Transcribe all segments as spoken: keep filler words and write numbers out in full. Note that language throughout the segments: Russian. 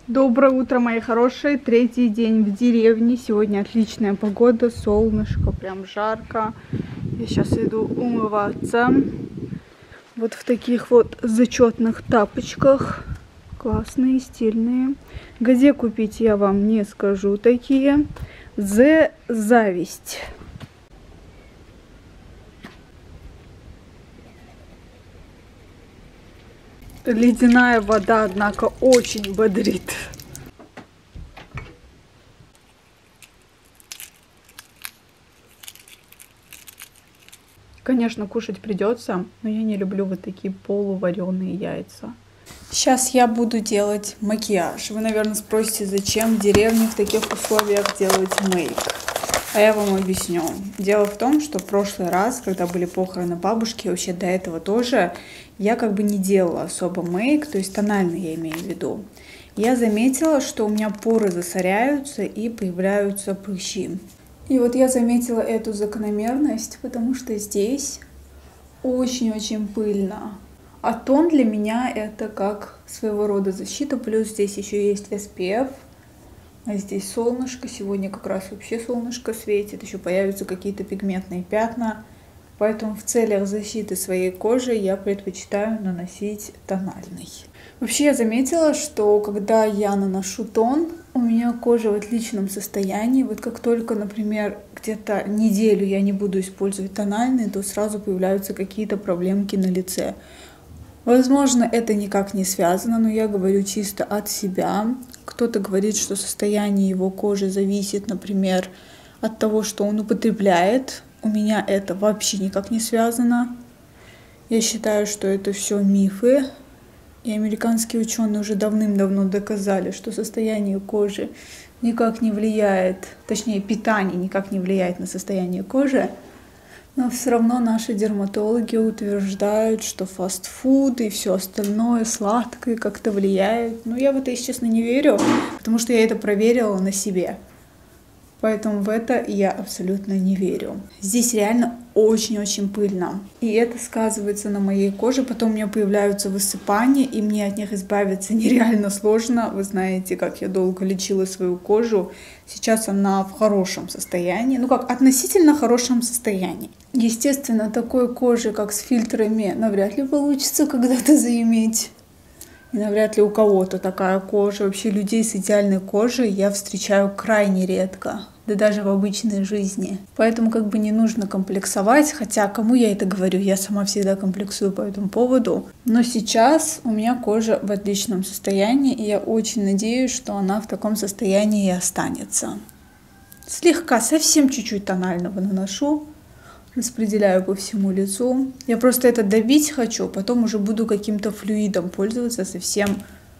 Доброе утро, мои хорошие. Третий день в деревне. Сегодня отличная погода, солнышко, прям жарко. Я сейчас иду умываться. Вот в таких вот зачетных тапочках. Классные, стильные. Где купить, я вам не скажу такие. The зависть. Ледяная вода, однако, очень бодрит. Конечно, кушать придется, но я не люблю вот такие полувареные яйца. Сейчас я буду делать макияж. Вы, наверное, спросите, зачем в деревне в таких условиях делать мейк. А я вам объясню. Дело в том, что в прошлый раз, когда были похороны бабушки, вообще до этого тоже, я как бы не делала особо мейк, то есть тональный я имею в виду. Я заметила, что у меня поры засоряются и появляются прыщи. И вот я заметила эту закономерность, потому что здесь очень-очень пыльно. А тон для меня это как своего рода защита, плюс здесь еще есть эс пи эф. А здесь солнышко, сегодня как раз вообще солнышко светит, еще появятся какие-то пигментные пятна. Поэтому в целях защиты своей кожи я предпочитаю наносить тональный. Вообще я заметила, что когда я наношу тон, у меня кожа в отличном состоянии. Вот как только, например, где-то неделю я не буду использовать тональный, то сразу появляются какие-то проблемки на лице. Возможно, это никак не связано, но я говорю чисто от себя. Кто-то говорит, что состояние его кожи зависит, например, от того, что он употребляет. У меня это вообще никак не связано. Я считаю, что это все мифы. И американские ученые уже давным-давно доказали, что состояние кожи никак не влияет, точнее, питание никак не влияет на состояние кожи. Но все равно наши дерматологи утверждают, что фастфуд и все остальное сладкое как-то влияет. Но я в это, если честно, не верю, потому что я это проверила на себе. Поэтому в это я абсолютно не верю. Здесь реально очень-очень пыльно. И это сказывается на моей коже. Потом у меня появляются высыпания, и мне от них избавиться нереально сложно. Вы знаете, как я долго лечила свою кожу. Сейчас она в хорошем состоянии. Ну как, относительно хорошем состоянии. Естественно, такой кожи, как с фильтрами, навряд ли получится когда-то заиметь. И навряд ли у кого-то такая кожа. Вообще людей с идеальной кожей я встречаю крайне редко. Да даже в обычной жизни. Поэтому как бы не нужно комплексовать. Хотя кому я это говорю? Я сама всегда комплексую по этому поводу. Но сейчас у меня кожа в отличном состоянии. И я очень надеюсь, что она в таком состоянии и останется. Слегка, совсем чуть-чуть тонального наношу. Распределяю по всему лицу. Я просто это добить хочу, потом уже буду каким-то флюидом пользоваться, совсем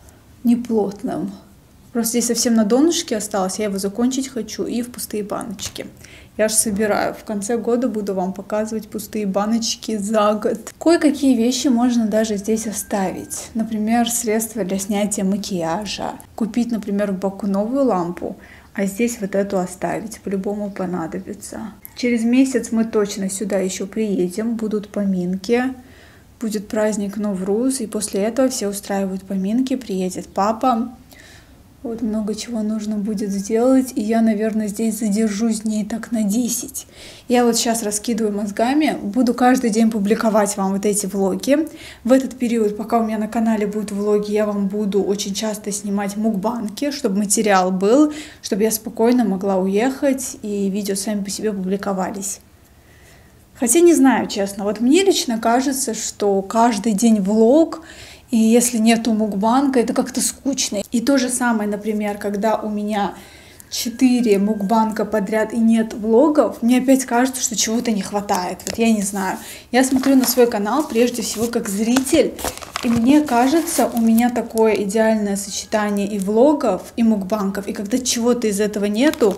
неплотным. Просто здесь совсем на донышке осталось, я его закончить хочу и в пустые баночки. Я же собираю. В конце года буду вам показывать пустые баночки за год. Кое-какие вещи можно даже здесь оставить. Например, средства для снятия макияжа. Купить, например, в Баку новую лампу, а здесь вот эту оставить. По-любому понадобится. Через месяц мы точно сюда еще приедем. Будут поминки. Будет праздник Новруз. И после этого все устраивают поминки. Приедет папа. Вот много чего нужно будет сделать, и я, наверное, здесь задержусь дней так на десять. Я вот сейчас раскидываю мозгами, буду каждый день публиковать вам вот эти влоги. В этот период, пока у меня на канале будут влоги, я вам буду очень часто снимать мукбанки, чтобы материал был, чтобы я спокойно могла уехать, и видео сами по себе публиковались. Хотя не знаю, честно, вот мне лично кажется, что каждый день влог, и если нету мукбанка, это как-то скучно. И то же самое, например, когда у меня четыре мукбанка подряд и нет влогов, мне опять кажется, что чего-то не хватает. Вот я не знаю. Я смотрю на свой канал прежде всего как зритель, и мне кажется, у меня такое идеальное сочетание и влогов, и мукбанков. И когда чего-то из этого нету,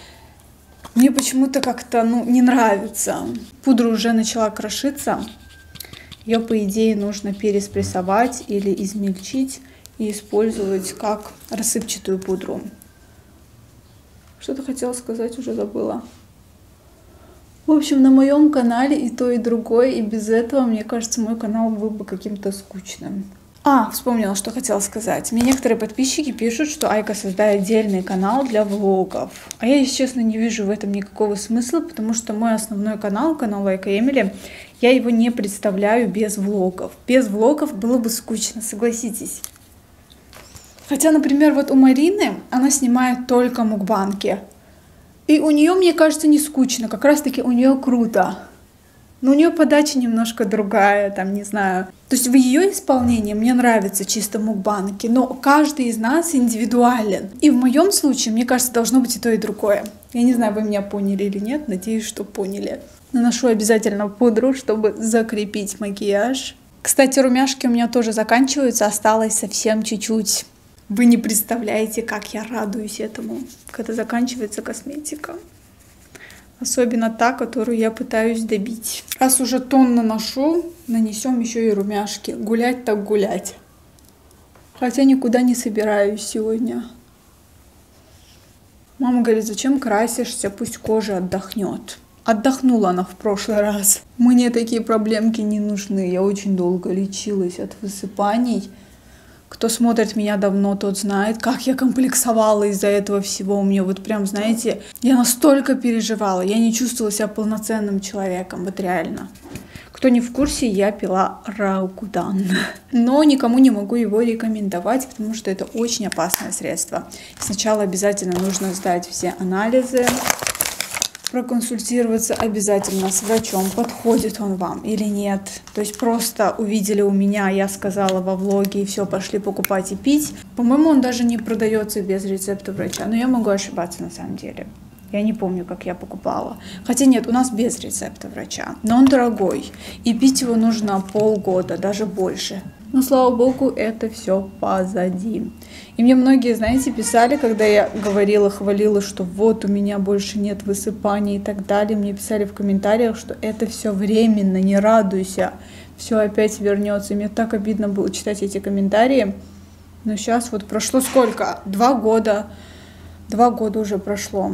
мне почему-то как-то ну, не нравится. Пудра уже начала крошиться. Ее, по идее, нужно переспрессовать или измельчить и использовать как рассыпчатую пудру. Что-то хотела сказать, уже забыла. В общем, на моем канале и то, и другое, и без этого, мне кажется, мой канал был бы каким-то скучным. А, вспомнила, что хотела сказать. Мне некоторые подписчики пишут, что Айка создает отдельный канал для влогов. А я, если честно, не вижу в этом никакого смысла, потому что мой основной канал, канал Айка Эмили, я его не представляю без влогов. Без влогов было бы скучно, согласитесь. Хотя, например, вот у Марины, она снимает только мукбанки. И у нее, мне кажется, не скучно, как раз таки у нее круто. Но у нее подача немножко другая, там, не знаю. То есть в ее исполнении мне нравятся чисто мукбанки, но каждый из нас индивидуален. И в моем случае, мне кажется, должно быть и то, и другое. Я не знаю, вы меня поняли или нет, надеюсь, что поняли. Наношу обязательно пудру, чтобы закрепить макияж. Кстати, румяшки у меня тоже заканчиваются, осталось совсем чуть-чуть. Вы не представляете, как я радуюсь этому, когда заканчивается косметика. Особенно та, которую я пытаюсь добить. Раз уже тон наношу, нанесем еще и румяшки. Гулять так гулять. Хотя никуда не собираюсь сегодня. Мама говорит, зачем красишься, пусть кожа отдохнет. Отдохнула она в прошлый раз. Мне такие проблемки не нужны. Я очень долго лечилась от высыпаний. Кто смотрит меня давно, тот знает, как я комплексовала из-за этого всего. У меня вот прям, знаете, я настолько переживала. Я не чувствовала себя полноценным человеком, вот реально. Кто не в курсе, я пила Раугудан. Но никому не могу его рекомендовать, потому что это очень опасное средство. Сначала обязательно нужно сдать все анализы. Проконсультироваться обязательно с врачом, подходит он вам или нет. То есть просто увидели у меня, я сказала во влоге, и все, пошли покупать и пить. По-моему, он даже не продается без рецепта врача, но я могу ошибаться на самом деле. Я не помню, как я покупала. Хотя нет, у нас без рецепта врача, но он дорогой. И пить его нужно полгода, даже больше. Но, слава богу, это все позади. И мне многие, знаете, писали, когда я говорила, хвалила, что вот у меня больше нет высыпаний и так далее. Мне писали в комментариях, что это все временно, не радуйся, все опять вернется. И мне так обидно было читать эти комментарии. Но сейчас вот прошло сколько? Два года. Два года уже прошло.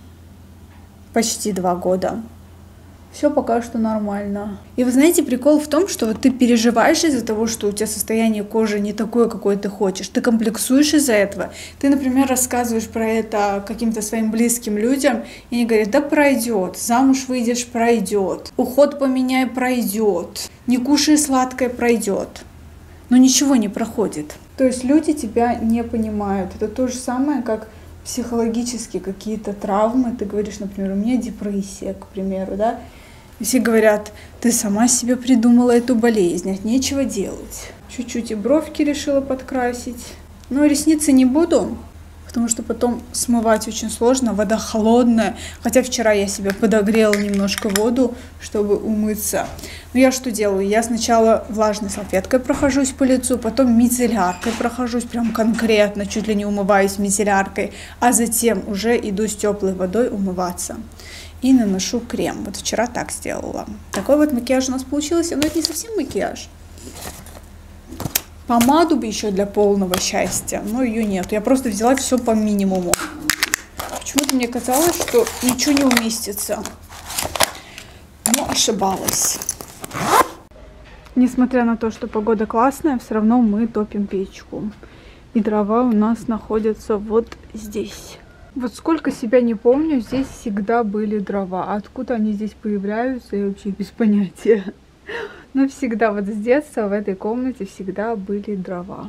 Почти два года. Все пока что нормально. И вы знаете, прикол в том, что вот ты переживаешь из-за того, что у тебя состояние кожи не такое, какое ты хочешь. Ты комплексуешь из-за этого. Ты, например, рассказываешь про это каким-то своим близким людям, и они говорят, да пройдет, замуж выйдешь, пройдет, уход поменяй, пройдет, не кушай сладкое, пройдет. Но ничего не проходит. То есть люди тебя не понимают. Это то же самое, как психологические какие-то травмы. Ты говоришь, например, у меня депрессия, к примеру, да? И все говорят, ты сама себе придумала эту болезнь, от нечего делать. Чуть-чуть и бровки решила подкрасить. Но ресницы не буду, потому что потом смывать очень сложно, вода холодная. Хотя вчера я себе подогрела немножко воду, чтобы умыться. Но я что делаю? Я сначала влажной салфеткой прохожусь по лицу, потом мицелляркой прохожусь, прям конкретно, чуть ли не умываюсь мицелляркой, а затем уже иду с теплой водой умываться. И наношу крем. Вот вчера так сделала. Такой вот макияж у нас получился, но это не совсем макияж. Помаду бы еще для полного счастья, но ее нет. Я просто взяла все по минимуму. Почему-то мне казалось, что ничего не уместится. Но ошибалась. Несмотря на то, что погода классная, все равно мы топим печку. И дрова у нас находятся вот здесь. Вот сколько себя не помню, здесь всегда были дрова. А откуда они здесь появляются, я вообще без понятия. Но всегда, вот с детства в этой комнате всегда были дрова.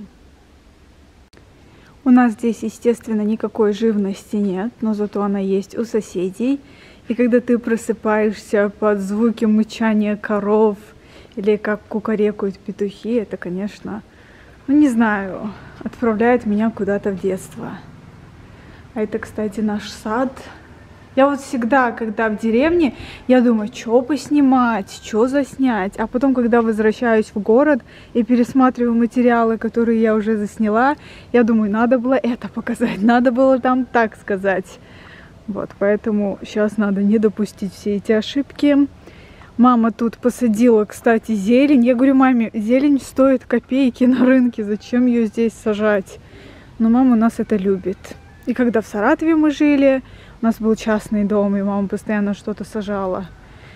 У нас здесь, естественно, никакой живности нет, но зато она есть у соседей. И когда ты просыпаешься под звуки мычания коров или как кукарекают петухи, это, конечно, ну не знаю, отправляет меня куда-то в детство. А это, кстати, наш сад. Я вот всегда, когда в деревне, я думаю, что поснимать, что заснять. А потом, когда возвращаюсь в город и пересматриваю материалы, которые я уже засняла, я думаю, надо было это показать, надо было там так сказать. Вот, поэтому сейчас надо не допустить все эти ошибки. Мама тут посадила, кстати, зелень. Я говорю, маме, зелень стоит копейки на рынке, зачем ее здесь сажать? Но мама у нас это любит. И когда в Саратове мы жили, у нас был частный дом, и мама постоянно что-то сажала.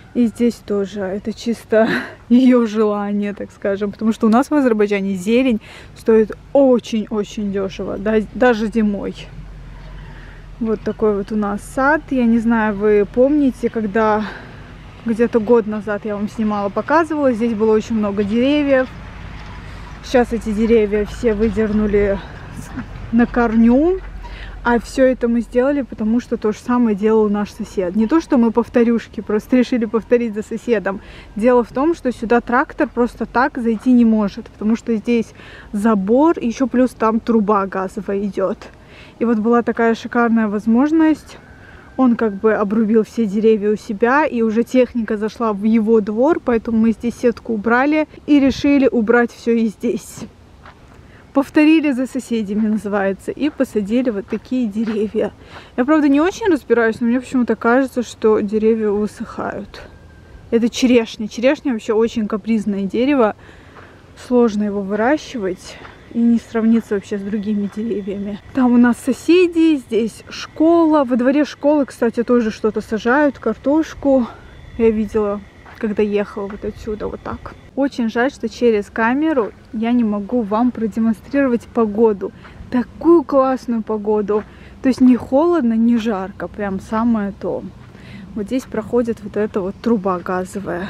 И здесь тоже это чисто ее желание, так скажем. Потому что у нас в Азербайджане зелень стоит очень-очень дешево, даже зимой. Вот такой вот у нас сад. Я не знаю, вы помните, когда где-то год назад я вам снимала, показывала. Здесь было очень много деревьев. Сейчас эти деревья все выдернули на корню. А все это мы сделали, потому что то же самое делал наш сосед. Не то, что мы повторюшки, просто решили повторить за соседом. Дело в том, что сюда трактор просто так зайти не может, потому что здесь забор, и еще плюс там труба газовая идет. И вот была такая шикарная возможность. Он как бы обрубил все деревья у себя, и уже техника зашла в его двор, поэтому мы здесь сетку убрали и решили убрать все и здесь. Повторили за соседями, называется, и посадили вот такие деревья. Я, правда, не очень разбираюсь, но мне почему-то кажется, что деревья высыхают. Это черешня. Черешня вообще очень капризное дерево. Сложно его выращивать и не сравнится вообще с другими деревьями. Там у нас соседи, здесь школа. Во дворе школы, кстати, тоже что-то сажают, картошку. Я видела, когда ехала вот отсюда, вот так. Очень жаль, что через камеру я не могу вам продемонстрировать погоду. Такую классную погоду. То есть не холодно, не жарко. Прям самое то. Вот здесь проходит вот эта вот труба газовая.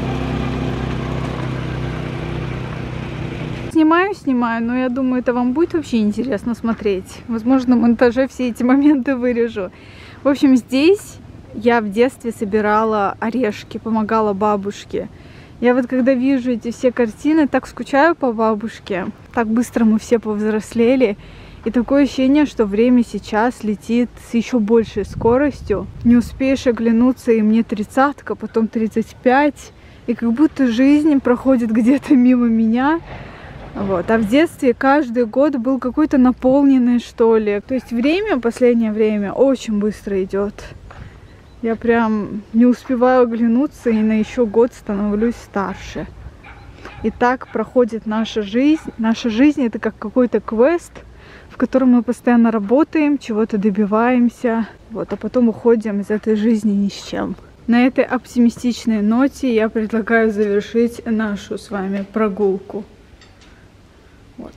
Снимаю, снимаю, но я думаю, это вам будет вообще интересно смотреть. Возможно, на монтаже все эти моменты вырежу. В общем, здесь я в детстве собирала орешки, помогала бабушке. Я вот когда вижу эти все картины, так скучаю по бабушке. Так быстро мы все повзрослели. И такое ощущение, что время сейчас летит с еще большей скоростью. Не успеешь оглянуться, и мне тридцатка, потом тридцать пять. И как будто жизнь проходит где-то мимо меня. Вот. А в детстве каждый год был какой-то наполненный, что ли. То есть время, последнее время, очень быстро идет. Я прям не успеваю оглянуться, и на еще год становлюсь старше. И так проходит наша жизнь. Наша жизнь — это как какой-то квест, в котором мы постоянно работаем, чего-то добиваемся, вот, а потом уходим из этой жизни ни с чем. На этой оптимистичной ноте я предлагаю завершить нашу с вами прогулку. Вот.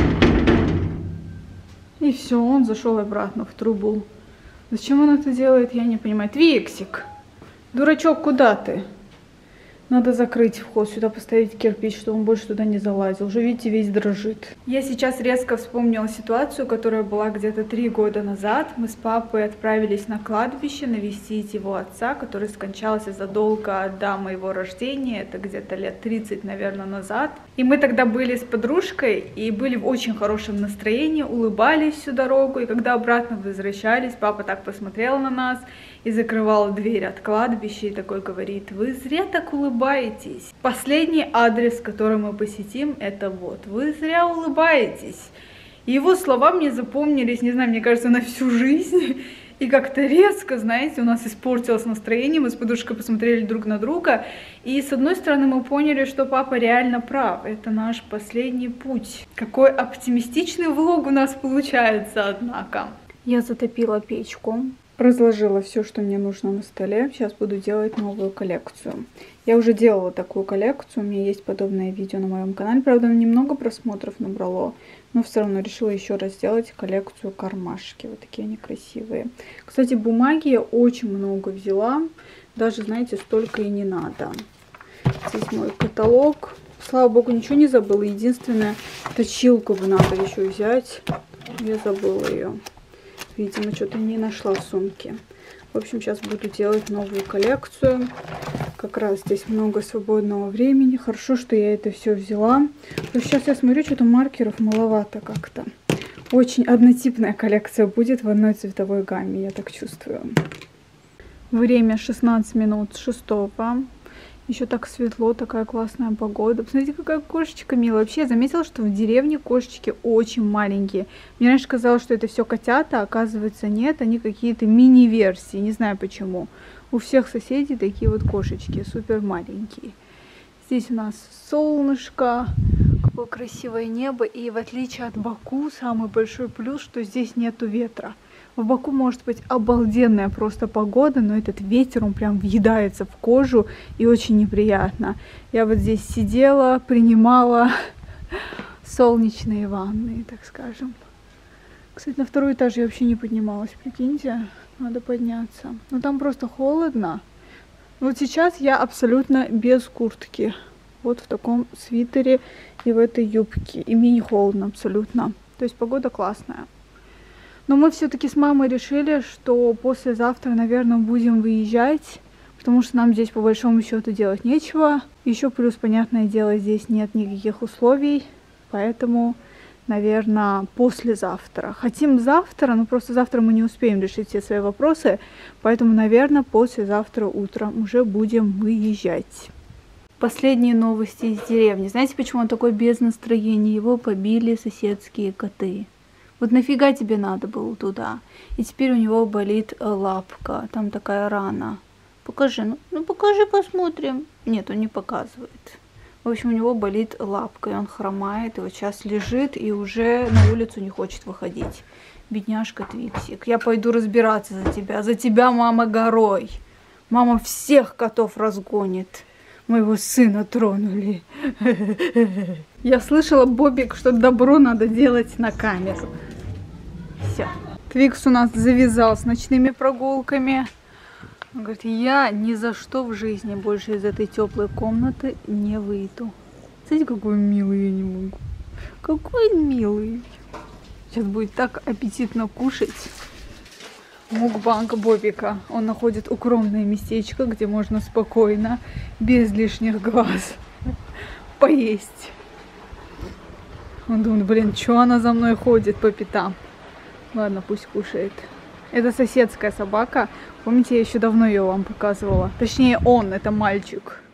И все, он зашел обратно в трубу. Зачем он это делает, я не понимаю. Твиксик, дурачок, куда ты? Надо закрыть вход, сюда поставить кирпич, чтобы он больше туда не залазил. Уже, видите, весь дрожит. Я сейчас резко вспомнила ситуацию, которая была где-то три года назад. Мы с папой отправились на кладбище навестить его отца, который скончался задолго до моего рождения. Это где-то лет тридцать, наверное, назад. И мы тогда были с подружкой и были в очень хорошем настроении, улыбались всю дорогу. И когда обратно возвращались, папа так посмотрел на нас и закрывал дверь от кладбища и такой говорит: вы зря так улыбаетесь. Последний адрес, который мы посетим, это вот. Вы зря улыбаетесь. И его слова мне запомнились, не знаю, мне кажется, на всю жизнь. И как-то резко, знаете, у нас испортилось настроение. Мы с подружкой посмотрели друг на друга. И с одной стороны мы поняли, что папа реально прав. Это наш последний путь. Какой оптимистичный влог у нас получается, однако. Я затопила печку. Разложила все, что мне нужно на столе. Сейчас буду делать новую коллекцию. Я уже делала такую коллекцию. У меня есть подобное видео на моем канале. Правда, немного просмотров набрало. Но все равно решила еще раз сделать коллекцию кармашки. Вот такие они красивые. Кстати, бумаги я очень много взяла. Даже, знаете, столько и не надо. Здесь мой каталог. Слава богу, ничего не забыла. Единственное, точилку бы надо еще взять. Я забыла ее. Видимо, что-то не нашла в сумке. В общем, сейчас буду делать новую коллекцию. Как раз здесь много свободного времени. Хорошо, что я это все взяла. Но сейчас я смотрю, что-то маркеров маловато как-то. Очень однотипная коллекция будет в одной цветовой гамме, я так чувствую. Время шестнадцать минут шестого. Еще так светло, такая классная погода. Посмотрите, какая кошечка милая. Вообще, я заметила, что в деревне кошечки очень маленькие. Мне раньше казалось, что это все котята, а оказывается нет. Они какие-то мини-версии, не знаю почему. У всех соседей такие вот кошечки, супер маленькие. Здесь у нас солнышко, какое красивое небо. И в отличие от Баку, самый большой плюс, что здесь нету ветра. В Баку может быть обалденная просто погода, но этот ветер, он прям въедается в кожу и очень неприятно. Я вот здесь сидела, принимала солнечные ванны, так скажем. Кстати, на второй этаж я вообще не поднималась, прикиньте, надо подняться. Но там просто холодно. Вот сейчас я абсолютно без куртки. Вот в таком свитере и в этой юбке. И мне не холодно абсолютно. То есть погода классная. Но мы все-таки с мамой решили, что послезавтра, наверное, будем выезжать. Потому что нам здесь по большому счету делать нечего. Еще плюс, понятное дело, здесь нет никаких условий. Поэтому, наверное, послезавтра. Хотим завтра, но просто завтра мы не успеем решить все свои вопросы. Поэтому, наверное, послезавтра утром уже будем выезжать. Последние новости из деревни. Знаете, почему он такой без настроения? Его побили соседские коты. Вот нафига тебе надо было туда? И теперь у него болит лапка. Там такая рана. Покажи, ну, ну покажи, посмотрим. Нет, он не показывает. В общем, у него болит лапка, и он хромает, и вот сейчас лежит, и уже на улицу не хочет выходить. Бедняжка Твиксик. Я пойду разбираться за тебя. За тебя, мама, горой. Мама всех котов разгонит. Моего сына тронули. Я слышала, Бобик, что добро надо делать на камеру. Все. Твикс у нас завязал с ночными прогулками. Он говорит, я ни за что в жизни больше из этой теплой комнаты не выйду. Смотрите, какой милый, я не могу. Какой милый. Сейчас будет так аппетитно кушать. Мукбанг Бобика. Он находит укромное местечко, где можно спокойно, без лишних глаз, поесть. Он думает, блин, что она за мной ходит по пятам? Ладно, пусть кушает. Это соседская собака. Помните, я еще давно ее вам показывала. Точнее, он, это мальчик.